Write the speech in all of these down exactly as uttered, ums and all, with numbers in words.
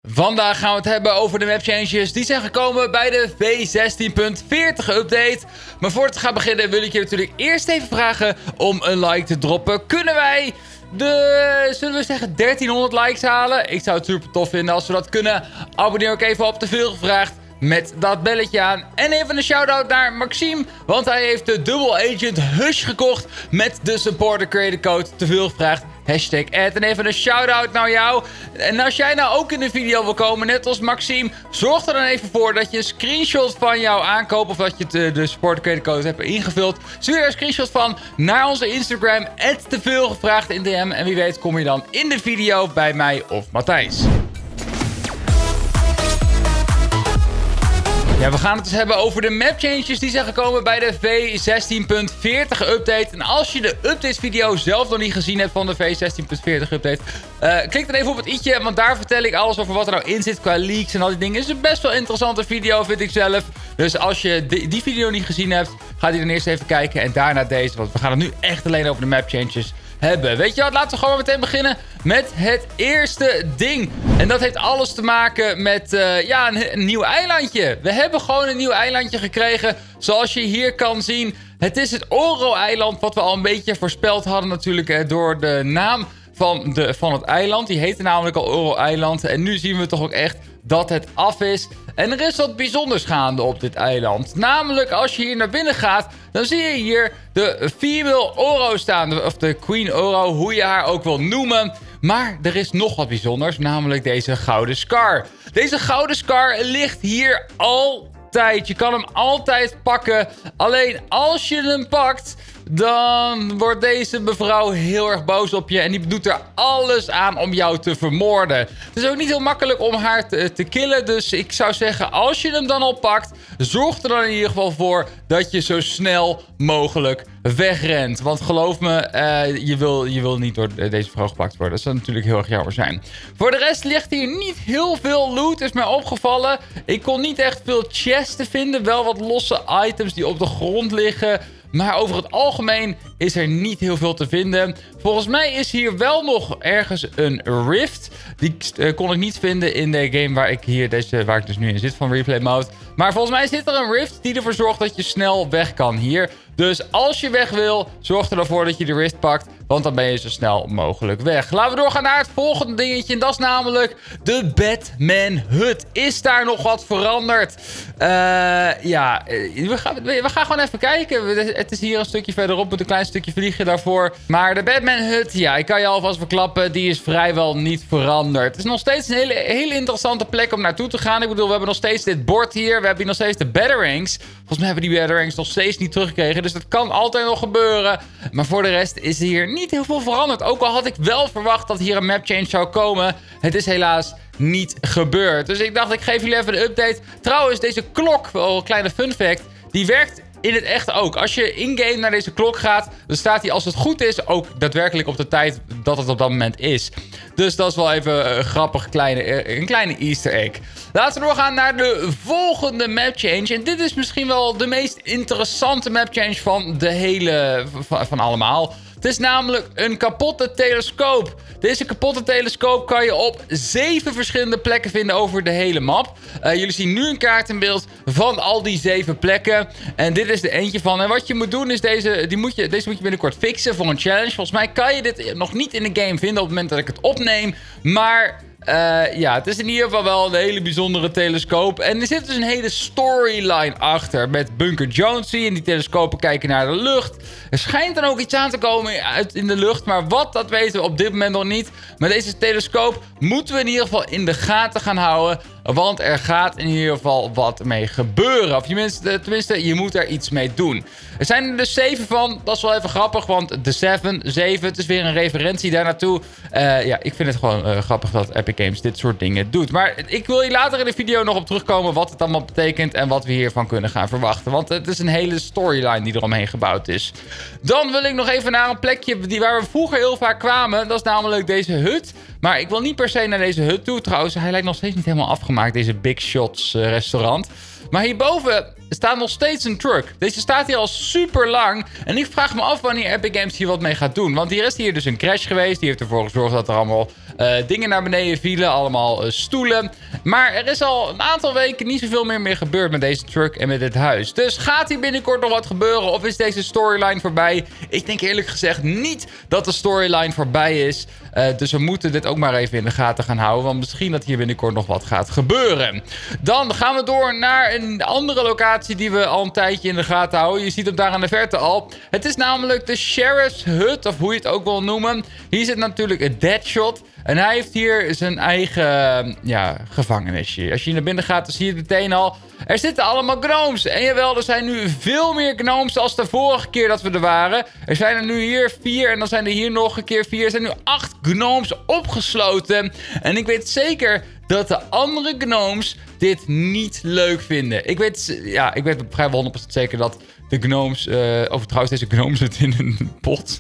Vandaag gaan we het hebben over de map changes die zijn gekomen bij de V zestien punt veertig update. Maar voor het gaan beginnen wil ik je natuurlijk eerst even vragen om een like te droppen. Kunnen wij de, zullen we zeggen, dertienhonderd likes halen? Ik zou het super tof vinden als we dat kunnen. Abonneer ook even op Te Veel Gevraagd met dat belletje aan. En even een shout-out naar Maxime, want hij heeft de Double Agent Hush gekocht met de supporter creator code Te Veel Gevraagd. Hashtag ad. En even een shout-out naar jou. En als jij nou ook in de video wil komen, net als Maxime, zorg er dan even voor dat je een screenshot van jouw aankoop, of dat je de, de supporter creator code hebt ingevuld. Stuur er een screenshot van naar onze Instagram, at Te Veel Gevraagd in D M. En wie weet kom je dan in de video bij mij of Matthijs. Ja, we gaan het dus hebben over de map changes die zijn gekomen bij de V zestien punt veertig update. En als je de update video zelf nog niet gezien hebt van de V zestien punt veertig update, uh, klik dan even op het i'tje, want daar vertel ik alles over wat er nou in zit qua leaks en al die dingen. Het is een best wel interessante video, vind ik zelf. Dus als je die, die video niet gezien hebt, ga die dan eerst even kijken en daarna deze, want we gaan het nu echt alleen over de map changes hebben. Weet je wat, laten we gewoon meteen beginnen met het eerste ding. En dat heeft alles te maken met uh, ja, een, een nieuw eilandje. We hebben gewoon een nieuw eilandje gekregen. Zoals je hier kan zien. Het is het Oro-eiland, wat we al een beetje voorspeld hadden natuurlijk uh, door de naam van, de, van het eiland. Die heette namelijk al Oro-eiland. En nu zien we toch ook echt dat het af is. En er is wat bijzonders gaande op dit eiland. Namelijk, als je hier naar binnen gaat, dan zie je hier de female Oro staan. Of de Queen Oro, hoe je haar ook wil noemen. Maar er is nog wat bijzonders, namelijk deze gouden scar. Deze gouden scar ligt hier altijd. Je kan hem altijd pakken. Alleen als je hem pakt, dan wordt deze mevrouw heel erg boos op je. En die doet er alles aan om jou te vermoorden. Het is ook niet heel makkelijk om haar te, te killen. Dus ik zou zeggen, als je hem dan al pakt, zorg er dan in ieder geval voor dat je zo snel mogelijk wegrent. Want geloof me, uh, je, wil, je wil niet door deze vrouw gepakt worden. Dat zou natuurlijk heel erg jammer zijn. Voor de rest ligt hier niet heel veel loot, is mij opgevallen. Ik kon niet echt veel chests te vinden. Wel wat losse items die op de grond liggen. Maar over het algemeen is er niet heel veel te vinden. Volgens mij is hier wel nog ergens een rift. Die uh, kon ik niet vinden in de game waar ik, hier deze, waar ik dus nu in zit van replay mode. Maar volgens mij zit er een rift die ervoor zorgt dat je snel weg kan hier. Dus als je weg wil, zorg er ervoor dat je de rift pakt. Want dan ben je zo snel mogelijk weg. Laten we doorgaan naar het volgende dingetje. En dat is namelijk de Batman Hut. Is daar nog wat veranderd? Uh, ja, we gaan, we gaan gewoon even kijken. Het is hier een stukje verderop met een klein stukje vliegen daarvoor. Maar de Batman Hut, ja, ik kan je alvast verklappen, die is vrijwel niet veranderd. Het is nog steeds een hele, hele interessante plek om naartoe te gaan. Ik bedoel, we hebben nog steeds dit bord hier. We hebben hier nog steeds de Batarangs. Volgens mij hebben die Batarangs nog steeds niet teruggekregen. Dus dat kan altijd nog gebeuren. Maar voor de rest is hier niet heel veel veranderd. Ook al had ik wel verwacht dat hier een map change zou komen. Het is helaas niet gebeurd. Dus ik dacht, ik geef jullie even de update. Trouwens, deze klok, wel een kleine fun fact, die werkt in het echt ook. Als je in-game naar deze klok gaat, dan staat hij, als het goed is, ook daadwerkelijk op de tijd dat het op dat moment is. Dus dat is wel even een grappig kleine, een kleine easter egg. Laten we doorgaan naar de volgende map change. En dit is misschien wel de meest interessante map change van de hele, van, van allemaal. Het is namelijk een kapotte telescoop. Deze kapotte telescoop kan je op zeven verschillende plekken vinden over de hele map. Uh, jullie zien nu een kaart in beeld van al die zeven plekken. En dit is er eentje van. En wat je moet doen is deze, die moet je, deze moet je binnenkort fixen voor een challenge. Volgens mij kan je dit nog niet in de game vinden op het moment dat ik het opneem. Maar Uh, ja, het is in ieder geval wel een hele bijzondere telescoop. En er zit dus een hele storyline achter. Met Bunker Jonesy en die telescopen kijken naar de lucht. Er schijnt dan ook iets aan te komen uit in de lucht. Maar wat, dat weten we op dit moment nog niet. Maar deze telescoop moeten we in ieder geval in de gaten gaan houden. Want er gaat in ieder geval wat mee gebeuren. Of tenminste, tenminste, je moet er iets mee doen. Er zijn er dus zeven van. Dat is wel even grappig, want de seven, zeven, het is weer een referentie daar naartoe. Uh, ja, ik vind het gewoon uh, grappig dat Epic Games dit soort dingen doet. Maar ik wil hier later in de video nog op terugkomen wat het allemaal betekent en wat we hiervan kunnen gaan verwachten. Want het is een hele storyline die eromheen gebouwd is. Dan wil ik nog even naar een plekje die waar we vroeger heel vaak kwamen. Dat is namelijk deze hut. Maar ik wil niet per se naar deze hut toe. Trouwens, hij lijkt nog steeds niet helemaal afgemaakt, deze Big Shots uh, restaurant. Maar hierboven staat nog steeds een truck. Deze staat hier al super lang. En ik vraag me af wanneer Epic Games hier wat mee gaat doen. Want hier is hier dus een crash geweest. Die heeft ervoor gezorgd dat er allemaal uh, dingen naar beneden vielen. Allemaal uh, stoelen. Maar er is al een aantal weken niet zoveel meer, meer gebeurd met deze truck en met dit huis. Dus gaat hier binnenkort nog wat gebeuren? Of is deze storyline voorbij? Ik denk eerlijk gezegd niet dat de storyline voorbij is. Uh, dus we moeten dit ook maar even in de gaten gaan houden. Want misschien dat hier binnenkort nog wat gaat gebeuren. Dan gaan we door naar een andere locatie die we al een tijdje in de gaten houden. Je ziet hem daar aan de verte al. Het is namelijk de Sheriff's Hut, of hoe je het ook wil noemen. Hier zit natuurlijk een Deadshot. En hij heeft hier zijn eigen ja, gevangenisje. Als je naar binnen gaat, dan zie je het meteen al. Er zitten allemaal gnomes. En jawel, er zijn nu veel meer gnomes als de vorige keer dat we er waren. Er zijn er nu hier vier en dan zijn er hier nog een keer vier. Er zijn nu acht gnomes opgesloten. En ik weet zeker dat de andere gnomes dit niet leuk vinden. Ik weet, ja, ik weet vrijwel honderd procent zeker dat de gnomes... Uh, of trouwens, deze gnomes zitten in een pot.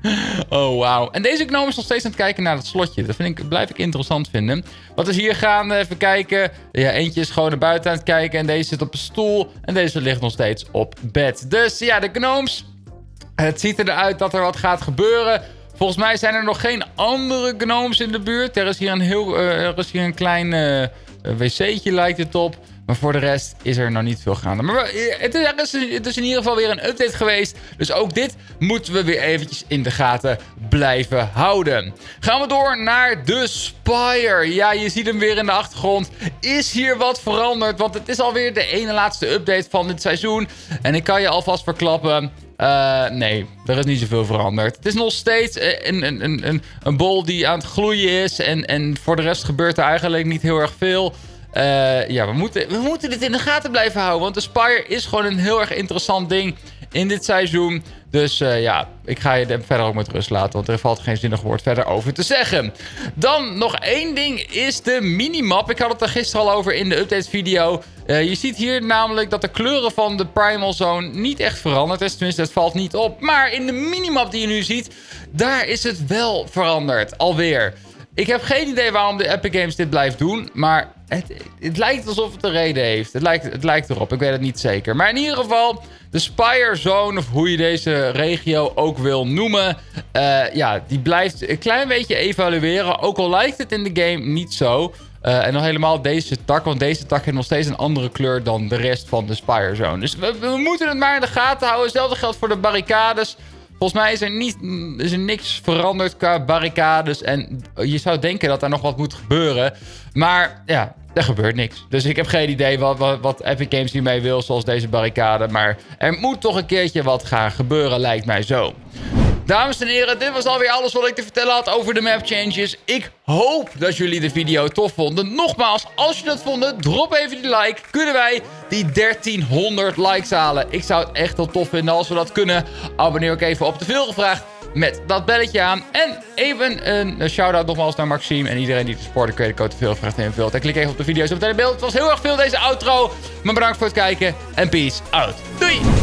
Oh, wauw. En deze gnome is nog steeds aan het kijken naar het slotje. Dat vind ik, blijf ik interessant vinden. Wat is hier gaan? Even kijken. Ja, eentje is gewoon naar buiten aan het kijken. En deze zit op een stoel. En deze ligt nog steeds op bed. Dus ja, de gnomes. Het ziet eruit dat er wat gaat gebeuren. Volgens mij zijn er nog geen andere gnomes in de buurt. Er is hier een, heel, uh, er is hier een klein uh, wc'tje, lijkt het op. Maar voor de rest is er nog niet veel gaande. Maar het is, het is in ieder geval weer een update geweest. Dus ook dit moeten we weer eventjes in de gaten blijven houden. Gaan we door naar de Spire. Ja, je ziet hem weer in de achtergrond. Is hier wat veranderd? Want het is alweer de ene laatste update van dit seizoen. En ik kan je alvast verklappen... Uh, nee, er is niet zoveel veranderd. Het is nog steeds een, een, een, een, een bol die aan het gloeien is. En, en voor de rest gebeurt er eigenlijk niet heel erg veel. Uh, ja, we moeten, we moeten dit in de gaten blijven houden. Want de Spire is gewoon een heel erg interessant ding in dit seizoen. Dus uh, ja, ik ga je er verder ook met rust laten. Want er valt geen zinnig woord verder over te zeggen. Dan nog één ding is de minimap. Ik had het er gisteren al over in de update video. Uh, je ziet hier namelijk dat de kleuren van de Primal Zone niet echt veranderd is. Tenminste, het valt niet op. Maar in de minimap die je nu ziet, daar is het wel veranderd. Alweer. Ik heb geen idee waarom de Epic Games dit blijft doen. Maar het, het lijkt alsof het een reden heeft. Het lijkt, het lijkt erop. Ik weet het niet zeker. Maar in ieder geval, de Spire Zone, of hoe je deze regio ook wil noemen. Uh, ja, die blijft een klein beetje evalueren. Ook al lijkt het in de game niet zo. Uh, en nog helemaal deze tak. Want deze tak heeft nog steeds een andere kleur dan de rest van de Spire Zone. Dus we, we moeten het maar in de gaten houden. Hetzelfde geldt voor de barricades. Volgens mij is er, niet, is er niks veranderd qua barricades. En je zou denken dat er nog wat moet gebeuren. Maar ja, er gebeurt niks. Dus ik heb geen idee wat, wat, wat Epic Games hiermee wil, zoals deze barricade. Maar er moet toch een keertje wat gaan gebeuren, lijkt mij zo. Dames en heren, dit was alweer alles wat ik te vertellen had over de map changes. Ik hoop dat jullie de video tof vonden. Nogmaals, als je dat vonden, drop even die like. Kunnen wij die dertienhonderd likes halen? Ik zou het echt wel tof vinden als we dat kunnen. Abonneer ook even op de veelgevraagd met dat belletje aan. En even een shout-out nogmaals naar Maxime en iedereen die de supporter credit code veelgevraagd invult. En klik even op de video zo meteen in beeld. Het was heel erg veel deze outro. Maar bedankt voor het kijken en peace out. Doei!